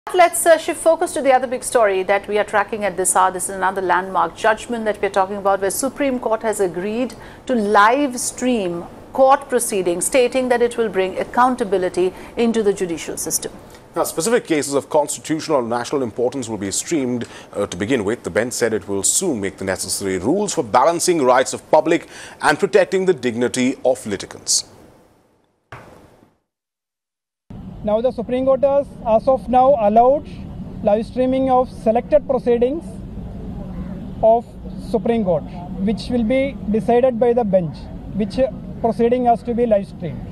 Let's shift focus to the other big story that we are tracking at this hour. This is another landmark judgment that we are talking about, where Supreme Court has agreed to live stream court proceedings, stating that it will bring accountability into the judicial system. Now, specific cases of constitutional or national importance will be streamed to begin with. The bench said it will soon make the necessary rules for balancing rights of public and protecting the dignity of litigants. Now the Supreme Court has, as of now, allowed live streaming of selected proceedings of Supreme Court, which will be decided by the bench, which proceeding has to be live streamed.